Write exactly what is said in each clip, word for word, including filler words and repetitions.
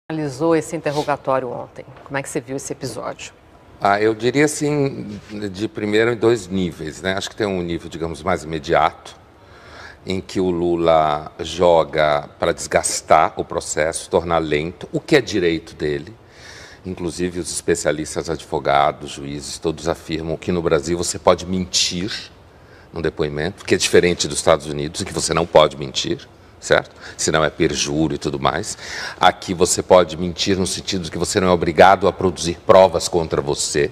Analisou esse interrogatório ontem? Como é que você viu esse episódio? Ah, eu diria assim, de primeiro em dois níveis, né? Acho que tem um nível, digamos, mais imediato, em que o Lula joga para desgastar o processo, tornar lento, o que é direito dele. Inclusive os especialistas, advogados, juízes, todos afirmam que no Brasil você pode mentir no depoimento, que é diferente dos Estados Unidos, em que você não pode mentir. Certo? Senão é perjúrio e tudo mais. Aqui você pode mentir no sentido de que você não é obrigado a produzir provas contra você.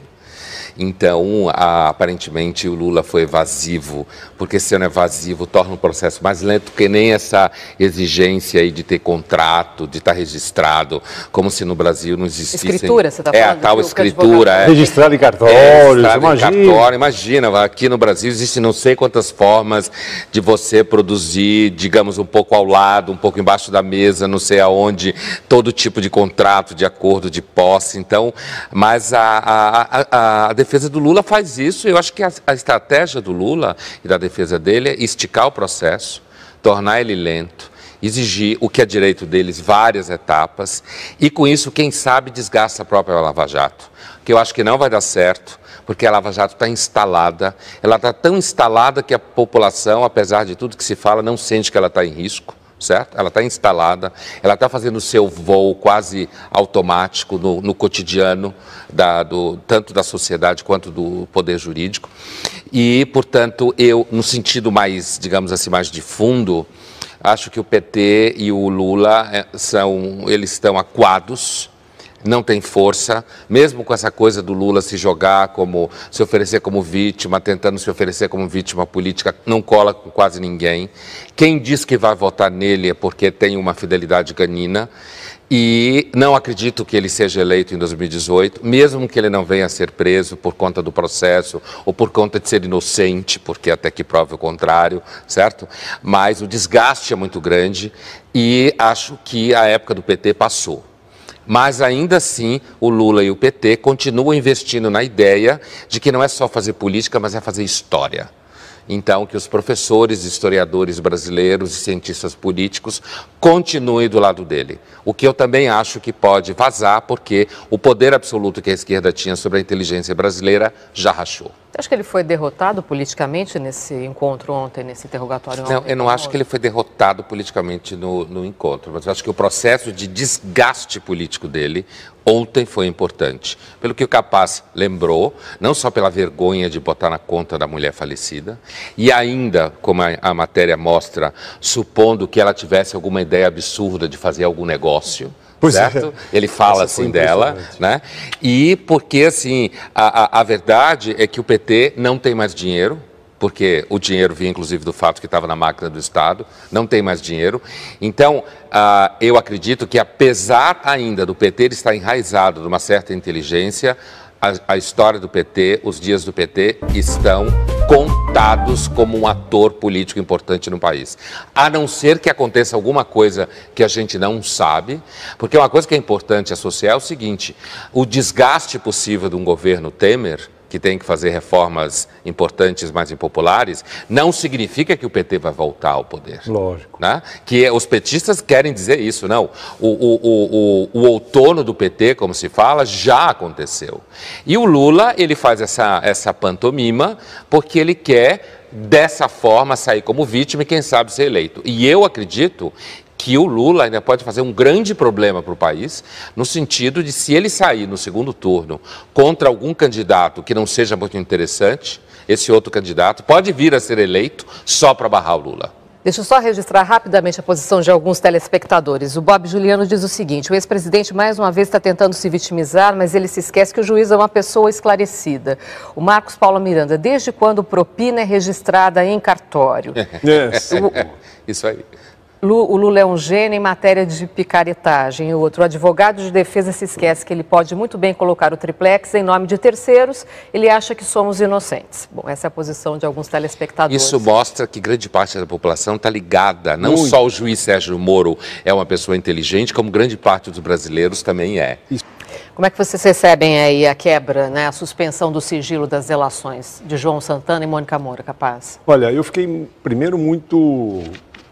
Então, a, aparentemente, o Lula foi evasivo, porque sendo evasivo torna o processo mais lento, que nem essa exigência aí de ter contrato, de estar registrado, como se no Brasil não existisse... Escritura, você está falando? É, a tal escritura. É, registrado em cartório, é, registrado imagina. Em cartório, imagina, aqui no Brasil existem não sei quantas formas de você produzir, digamos, um pouco ao lado, um pouco embaixo da mesa, não sei aonde, todo tipo de contrato, de acordo, de posse. Então, mas a, a, a, a defesa do Lula faz isso. Eu acho que a, a estratégia do Lula e da defesa dele é esticar o processo, tornar ele lento, exigir o que é direito deles, várias etapas, e com isso, quem sabe, desgasta a própria Lava Jato, que eu acho que não vai dar certo, porque a Lava Jato está instalada, ela está tão instalada que a população, apesar de tudo que se fala, não sente que ela está em risco. Certo? Ela está instalada, ela está fazendo o seu voo quase automático no, no cotidiano, da, do, tanto da sociedade quanto do poder jurídico. E, portanto, eu, no sentido mais, digamos assim, mais de fundo, acho que o P T e o Lula são, eles estão acuados, não tem força, mesmo com essa coisa do Lula se jogar como, se oferecer como vítima, tentando se oferecer como vítima política, não cola com quase ninguém. Quem diz que vai votar nele é porque tem uma fidelidade canina, e não acredito que ele seja eleito em dois mil e dezoito, mesmo que ele não venha a ser preso por conta do processo ou por conta de ser inocente, porque até que prove o contrário, certo? Mas o desgaste é muito grande e acho que a época do P T passou. Mas, ainda assim, o Lula e o P T continuam investindo na ideia de que não é só fazer política, mas é fazer história. Então, que os professores, historiadores brasileiros e cientistas políticos continuem do lado dele. O que eu também acho que pode vazar, porque o poder absoluto que a esquerda tinha sobre a inteligência brasileira já rachou. Você acha que ele foi derrotado politicamente nesse encontro ontem, nesse interrogatório ontem? Não, eu não acho que ele foi derrotado politicamente no, no encontro, mas eu acho que o processo de desgaste político dele ontem foi importante. Pelo que o Capaz lembrou, não só pela vergonha de botar na conta da mulher falecida, e ainda, como a, a matéria mostra, supondo que ela tivesse alguma ideia absurda de fazer algum negócio. Pois certo? É. Ele fala Essa assim dela, né? E porque, assim, a, a, a verdade é que o P T não tem mais dinheiro, porque o dinheiro vinha, inclusive, do fato que estava na máquina do Estado, não tem mais dinheiro. Então, uh, eu acredito que, apesar ainda do P T estar enraizado de uma certa inteligência, a, a história do P T, os dias do P T estão contados como um ator político importante no país. A não ser que aconteça alguma coisa que a gente não sabe, porque uma coisa que é importante associar é o seguinte: o desgaste possível de um governo Temer, que tem que fazer reformas importantes, mais impopulares, não significa que o P T vai voltar ao poder. Lógico. Né? Que os petistas querem dizer isso, não. O, o, o, o, o outono do P T, como se fala, já aconteceu. E o Lula, ele faz essa, essa pantomima porque ele quer, dessa forma, sair como vítima e, quem sabe, ser eleito. E eu acredito que o Lula ainda pode fazer um grande problema para o país, no sentido de, se ele sair no segundo turno contra algum candidato que não seja muito interessante, esse outro candidato pode vir a ser eleito só para barrar o Lula. Deixa eu só registrar rapidamente a posição de alguns telespectadores. O Bob Juliano diz o seguinte: o ex-presidente mais uma vez está tentando se vitimizar, mas ele se esquece que o juiz é uma pessoa esclarecida. O Marcos Paulo Miranda: desde quando propina é registrada em cartório? Yes. O... Isso aí. O Lula é um gênio em matéria de picaretagem. O outro, o advogado de defesa, se esquece que ele pode muito bem colocar o triplex em nome de terceiros. Ele acha que somos inocentes. Bom, essa é a posição de alguns telespectadores. Isso mostra que grande parte da população está ligada. Não muito. Só o juiz Sérgio Moro é uma pessoa inteligente, como grande parte dos brasileiros também é. Como é que vocês recebem aí a quebra, né, a suspensão do sigilo das delações de João Santana e Mônica Moura, Capaz? Olha, eu fiquei primeiro muito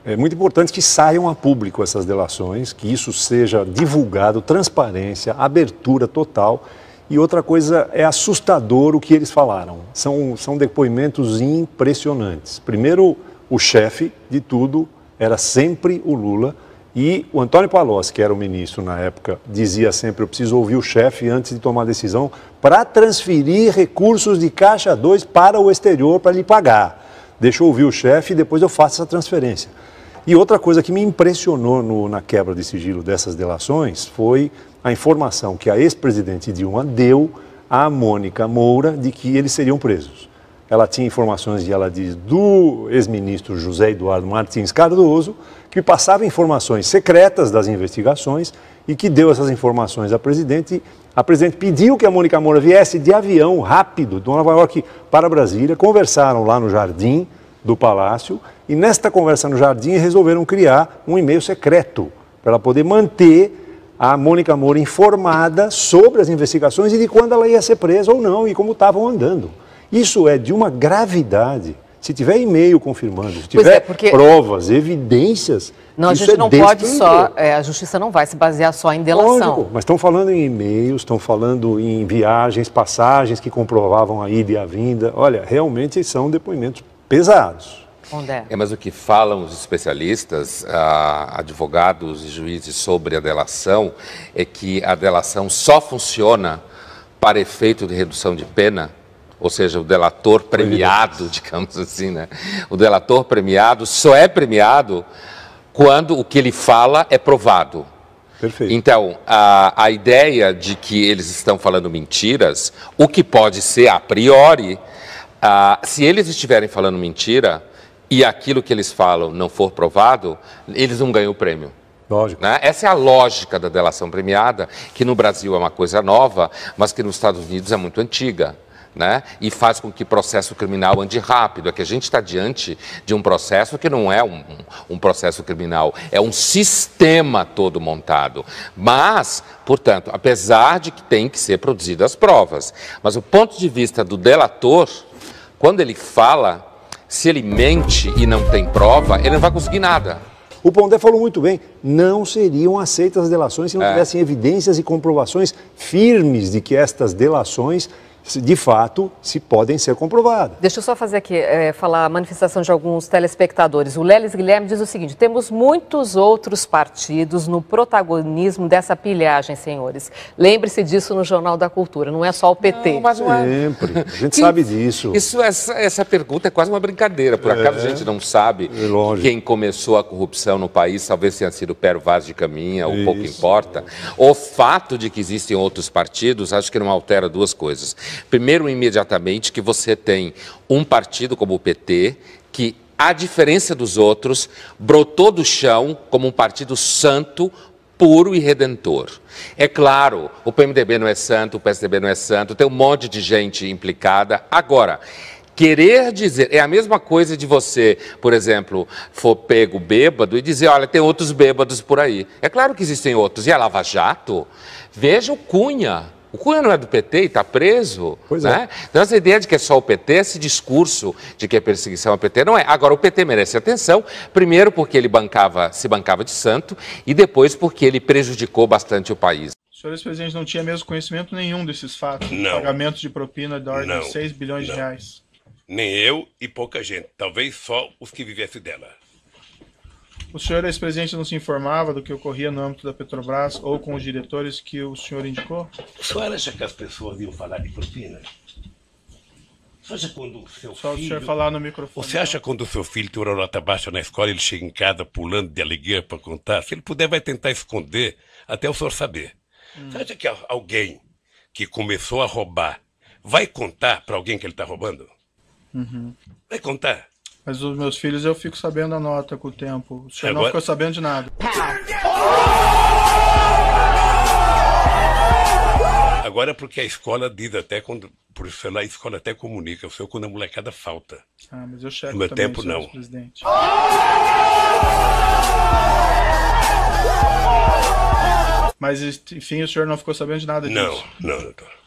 é muito importante que saiam a público essas delações, que isso seja divulgado, transparência, abertura total. E outra coisa, é assustador o que eles falaram. São, são depoimentos impressionantes. Primeiro, o chefe de tudo era sempre o Lula. E o Antônio Palocci, que era o ministro na época, dizia sempre: eu preciso ouvir o chefe antes de tomar decisão para transferir recursos de Caixa dois para o exterior para lhe pagar. Deixa eu ouvir o chefe e depois eu faço essa transferência. E outra coisa que me impressionou no, na quebra de sigilo dessas delações foi a informação que a ex-presidente Dilma deu à Mônica Moura de que eles seriam presos. Ela tinha informações, e ela diz, do ex-ministro José Eduardo Martins Cardoso, que passava informações secretas das investigações e que deu essas informações à presidente. A presidente pediu que a Mônica Moura viesse de avião rápido, de Nova York para Brasília, conversaram lá no jardim do Palácio e nesta conversa no jardim resolveram criar um e-mail secreto para ela poder manter a Mônica Moura informada sobre as investigações e de quando ela ia ser presa ou não e como estavam andando. Isso é de uma gravidade. Se tiver e-mail confirmando, se tiver é, porque... provas, evidências... Não, a gente é não pode só... É, a justiça não vai se basear só em delação. Lógico, mas estão falando em e-mails, estão falando em viagens, passagens que comprovavam a ida e a vinda. Olha, realmente são depoimentos pesados. É, mas o que falam os especialistas, ah, advogados e juízes sobre a delação, é que a delação só funciona para efeito de redução de pena. Ou seja, o delator premiado, digamos assim, né? O delator premiado só é premiado quando o que ele fala é provado. Perfeito. Então, a, a ideia de que eles estão falando mentiras, o que pode ser a priori, a, se eles estiverem falando mentira e aquilo que eles falam não for provado, eles não ganham o prêmio. Lógico. Né? Essa é a lógica da delação premiada, que no Brasil é uma coisa nova, mas que nos Estados Unidos é muito antiga. Né? E faz com que o processo criminal ande rápido. É que a gente está diante de um processo que não é um, um processo criminal, é um sistema todo montado. Mas, portanto, apesar de que tem que ser produzidas as provas, mas o ponto de vista do delator, quando ele fala, se ele mente e não tem prova, ele não vai conseguir nada. O Pondé falou muito bem, não seriam aceitas as delações se não é. tivessem evidências e comprovações firmes de que estas delações de fato, se podem ser comprovadas. Deixa eu só fazer aqui, é, falar a manifestação de alguns telespectadores. O Lelis Guilherme diz o seguinte: temos muitos outros partidos no protagonismo dessa pilhagem, senhores. Lembre-se disso no Jornal da Cultura, não é só o P T. Não, mas não é... Sempre, a gente que, sabe disso. Isso, essa, essa pergunta é quase uma brincadeira. Por acaso é, a gente não sabe é quem começou a corrupção no país, talvez tenha sido o Péro Vaz de Caminha, ou pouco importa. O fato de que existem outros partidos, acho que não altera duas coisas. Primeiro, imediatamente, que você tem um partido como o P T, que, à diferença dos outros, brotou do chão como um partido santo, puro e redentor. É claro, o P M D B não é santo, o P S D B não é santo, tem um monte de gente implicada. Agora, querer dizer, é a mesma coisa de você, por exemplo, for pego bêbado e dizer, olha, tem outros bêbados por aí. É claro que existem outros. E a Lava Jato? Veja o Cunha. O Cunha não é do P T e está preso, pois né? É. Então essa ideia de que é só o P T, esse discurso de que é perseguição ao P T, não é. Agora, o P T merece atenção, primeiro porque ele bancava, se bancava de santo, e depois porque ele prejudicou bastante o país. O senhor ex-presidente não tinha mesmo conhecimento nenhum desses fatos? Não. Pagamento de propina da ordem não. de seis bilhões não. de reais? Nem eu e pouca gente, talvez só os que vivessem dela. O senhor ex-presidente não se informava do que ocorria no âmbito da Petrobras ou com os diretores que o senhor indicou? O senhor acha que as pessoas iam falar de propina? Você acha quando o seu Só filho... o senhor falar no microfone. Você acha quando o seu filho tem uma nota baixa na escola, ele chega em casa pulando de alegria para contar? Se ele puder, vai tentar esconder até o senhor saber. Hum. Você acha que alguém que começou a roubar vai contar para alguém que ele está roubando? Uhum. Vai contar. Mas os meus filhos eu fico sabendo a nota com o tempo. O senhor Agora... não ficou sabendo de nada. Agora é porque a escola diz até quando... Por isso lá a escola até comunica. O senhor quando a molecada falta. Ah, mas eu checo no meu também, tempo não. Presidente. Mas enfim, o senhor não ficou sabendo de nada disso? Não, não, doutor.